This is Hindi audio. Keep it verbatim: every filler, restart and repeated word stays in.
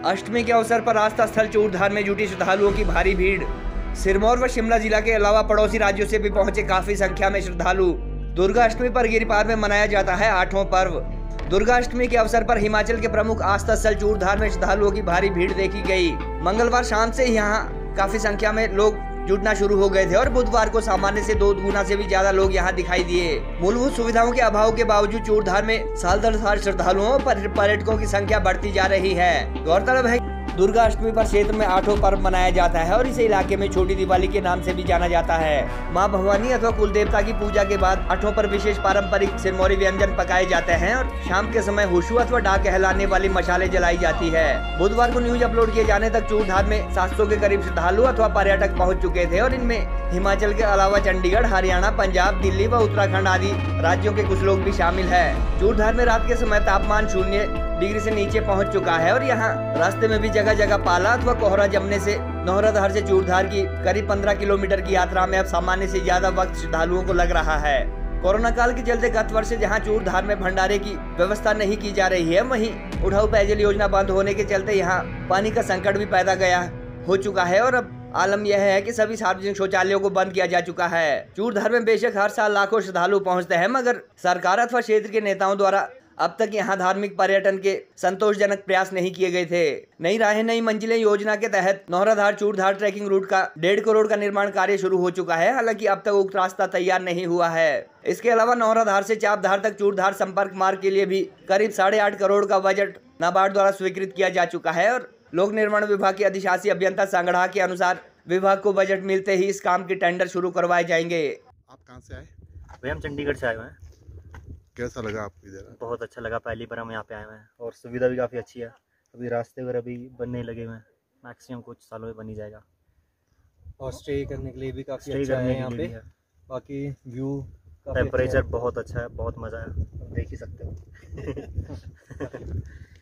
अष्टमी के अवसर पर आस्था स्थल चूड़धार में जुटी श्रद्धालुओं की भारी भीड़। सिरमौर व शिमला जिला के अलावा पड़ोसी राज्यों से भी पहुंचे काफी संख्या में श्रद्धालु। दुर्गा अष्टमी पर गिरिपार में मनाया जाता है आठवां पर्व। दुर्गा अष्टमी के अवसर पर हिमाचल के प्रमुख आस्था स्थल चूड़धार में श्रद्धालुओं की भारी भीड़ देखी गई। मंगलवार शाम से यहाँ काफी संख्या में लोग जुटना शुरू हो गए थे और बुधवार को सामान्य से दो गुना से भी ज्यादा लोग यहाँ दिखाई दिए। मूलभूत सुविधाओं के अभाव के बावजूद चूड़धार में साल दर साल श्रद्धालुओं और पर्यटकों की संख्या बढ़ती जा रही है। गौरतलब है दुर्गा अष्टमी पर क्षेत्र में आठों पर्व मनाया जाता है और इसे इलाके में छोटी दिवाली के नाम से भी जाना जाता है। मां भवानी अथवा कुल देवता की पूजा के बाद आठों पर विशेष पारंपरिक सिरमौरी व्यंजन पकाए जाते हैं और शाम के समय हुशु अथवा डाक कहलाने वाली मशालें जलाई जाती है। बुधवार को न्यूज अपलोड किए जाने तक चूड़धार में सात सौ के करीब श्रद्धालु अथवा पर्यटक पहुँच चुके थे और इनमें हिमाचल के अलावा चंडीगढ़, हरियाणा, पंजाब, दिल्ली व उत्तराखंड आदि राज्यों के कुछ लोग भी शामिल है। चूड़धार में रात के समय तापमान शून्य डिग्री से नीचे पहुंच चुका है और यहाँ रास्ते में भी जगह जगह पाला अथवा कोहरा जमने से नौहराधार से चूड़धार की करीब पंद्रह किलोमीटर की यात्रा में अब सामान्य से ज्यादा वक्त श्रद्धालुओं को लग रहा है। कोरोना काल के चलते गत वर्ष से जहाँ चूड़धार में भंडारे की व्यवस्था नहीं की जा रही है, वहीं उठाऊ पेयजल योजना बंद होने के चलते यहाँ पानी का संकट भी पैदा गया हो चुका है और अब आलम यह है कि सभी सार्वजनिक शौचालयों को बंद किया जा चुका है। चूड़धार में बेशक हर साल लाखों श्रद्धालु पहुंचते हैं, मगर सरकार अथवा क्षेत्र के नेताओं द्वारा अब तक यहां धार्मिक पर्यटन के संतोषजनक प्रयास नहीं किए गए थे। नई राहें नई मंजिलें योजना के तहत नौहराधार चूड़धार ट्रैकिंग रूट का डेढ़ करोड़ का निर्माण कार्य शुरू हो चुका है, हालांकि अब तक उक्त रास्ता तैयार नहीं हुआ है। इसके अलावा नौहराधार से चापधार तक चूड़धार संपर्क मार्ग के लिए भी करीब साढ़े आठ करोड़ का बजट नाबार्ड द्वारा स्वीकृत किया जा चुका है और लोक निर्माण विभाग के अधिशासी अभियंता सांगड़ा के अनुसार विभाग को बजट मिलते ही इस काम के टेंडर शुरू करवाए जाएंगे। आप कहाँ से आए? भैया हम चंडीगढ़ से आए हुए हैं। कैसा लगा आपको इधर? बहुत अच्छा लगा, पहली बार हम यहाँ पे आए हुए हैं और सुविधा भी काफ़ी अच्छी है। अभी रास्ते वगैरह भी बनने लगे हुए हैं, मैक्सिमम कुछ सालों में बन ही जाएगा और स्टे करने के लिए भी काफ़ी अच्छा है यहाँ पे। बाकी व्यू, टेम्परेचर बहुत अच्छा है, बहुत मज़ा है, देख ही सकते हो।